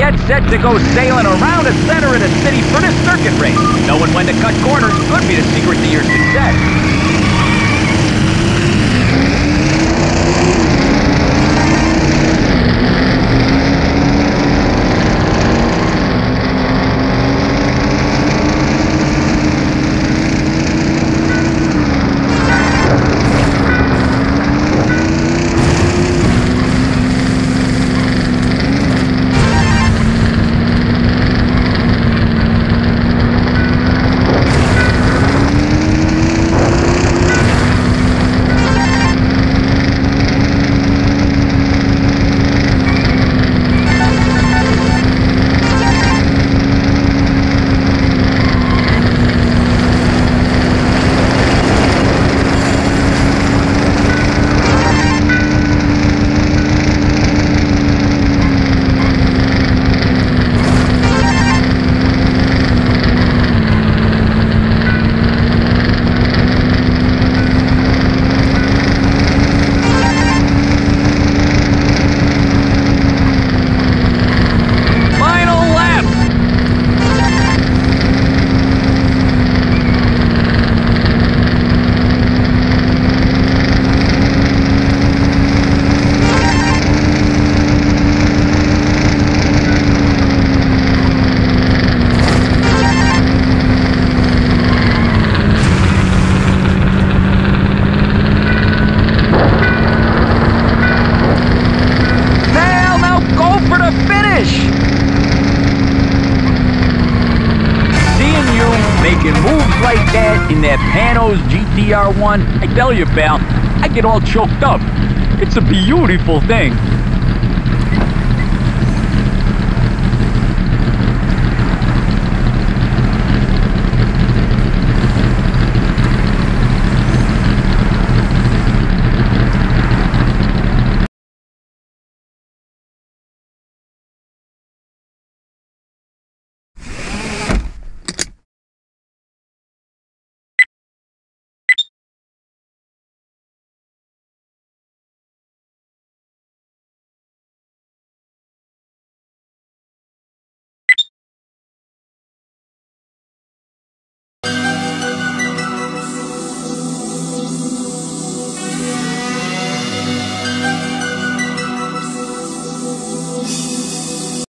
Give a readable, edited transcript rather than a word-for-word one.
get set to go sailing around the center of the city for this circuit race. Knowing when to cut corners could be the secret to your success. Making moves like that in that Panoz GTR-1, I tell you, pal, I get all choked up. It's a beautiful thing.